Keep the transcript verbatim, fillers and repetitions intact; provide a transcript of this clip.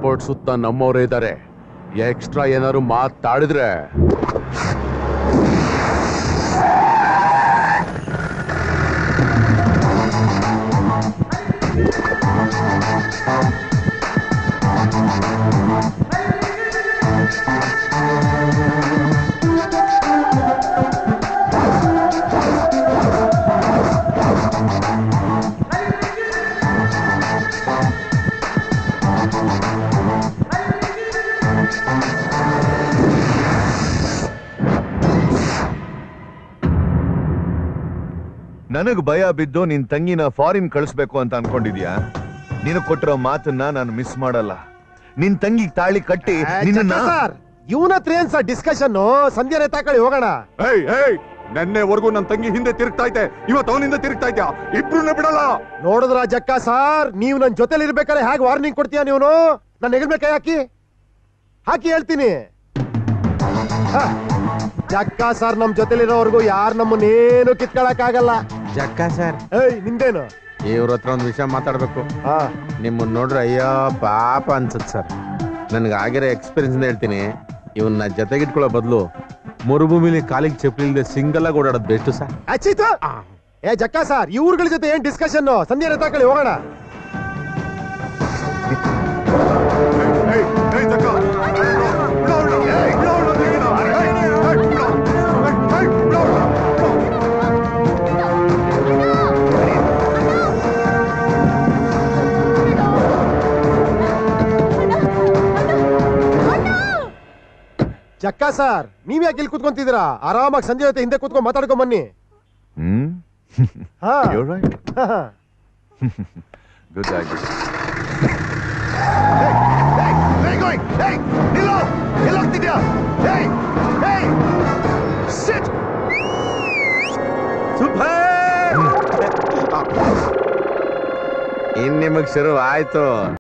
Airport ಸುತ್ತ ನಮ್ಮವರೇ ಇದ್ದಾರೆ. ಎಕ್ಸ್ಟ್ರಾ ಏನಾದ್ರು ಮಾತಾಡಿದ್ರೆ ನನಗ್ ಭಯ ಬಿದ್ದು ನಿನ್ ತಂಗಿನ ಫಾರಿನ್ ಕಳಿಸ್ಬೇಕು ಅಂತ ಅನ್ಕೊಂಡಿದ್ಯಾ? ನೀನು ಕೊಟ್ಟಿರೋ ಮಾತನ್ನ ನಾನು ಮಿಸ್ ಮಾಡಲ್ಲ. ನಿನ್ ತಂಗಿ ತಾಳಿ ಕಟ್ಟಿ ನಿನ್ನ ಇವನ ಹತ್ರ ಏನ್ ಸರ್ ಡಿಸ್ಕಷನ್? ಸಂಧ್ಯಾ ತಾಕಳಿ ಹೋಗೋಣ. ನೆನ್ನೆವರೆಗೂ ನನ್ ತಂಗಿ ಹಿಂದೆ ತಿರುಗ್ತಾ ಇದ್ದೆ, ಇವತ್ತು ಅವನಿಂದ ತಿರುಗ್ತಾ ಇದ್ಯಾ? ಇಬ್ರು ಬಿಡಲ್ಲ. ನೋಡಿದ್ರ ಜಕ್ಕ ಸಾರ್, ನೀವು ನನ್ ಜೊತೆಲಿ ಇರ್ಬೇಕಾದ್ರೆ ಹೇಗೆ ವಾರ್ನಿಂಗ್ ಕೊಡ್ತೀಯ ನೀನು? ನನ್ನ ಹೆಗಲ್ಬೇಕ ಹಾಕಿ ಹಾಕಿ ಹೇಳ್ತೀನಿ. ಜಕ್ಕ ಸರ್ ನಮ್ ಜೊತೆಲಿರೋವರೆಗೂ ಯಾರು ನಮ್ಮನ್ನೇನು ಕಿತ್ಕೊಳಕ್ ಆಗಲ್ಲ. ಜಕ್ಕ ಸರ್, ಏಯ್ ನಿಂದೇನು? ಇವ್ರ ಹತ್ರ ಒಂದು ವಿಷಯ ಮಾತಾಡ್ಬೇಕು. ನಿಮ್ಮನ್ನ ನೋಡ್ರೆ ಅಯ್ಯೋ ಪಾಪ ಅನ್ಸತ್ ಸರ್. ನನ್ಗೆ ಆಗಿರೋ ಎಕ್ಸ್ಪೀರಿಯನ್ಸ್ ಹೇಳ್ತೀನಿ. ಇವನ್ನ ಜೊತೆಗಿಟ್ಕೊಳ್ಳೋ ಬದಲು ಮರುಭೂಮಿಲಿ ಕಾಲಿಗೆ ಚಪ್ಪಲಿ ಇಲ್ಲದೆ ಸಿಂಗಲ್ ಆಗಿ ಓಡಾಡೋದು ಬೆಸ್ಟ್ ಸರ್. ಅಚ್ಚಿತು. ಏ ಜಕ್ಕ ಸರ್, ಇವ್ರಗಳ ಜೊತೆ ಏನ್ ಡಿಸ್ಕಷನ್? ಸಂಧ್ಯಾ ತಾಕಳಿ ಹೋಗೋಣ. ಜಕ್ಕ ಸರ್, ನೀವ್ ಯಾಕೆ ಇಲ್ಲಿ ಕೂತ್ಕೊಂತಿದ್ದೀರಾ? ಆರಾಮಾಗಿ ಸಂಜೆ ಜೊತೆ ಹಿಂದೆ ಕೂತ್ಕೊಂಡು ಮಾತಾಡ್ಕೊಂಡ್ ಬನ್ನಿ. ಹ್ಮ್ ಹಾ You're right. Good idea. Hey, hey, where are you going? Hey, ನಿಲ್ಲೋ, ಎಲ್ಲಿ ಹೋಗ್ತಿದ್ಯಾ? Hey, hey, sit. ಸೂಪರ್. ಇನ್ ನಿಮಗ್ ಶುರು ಆಯ್ತು.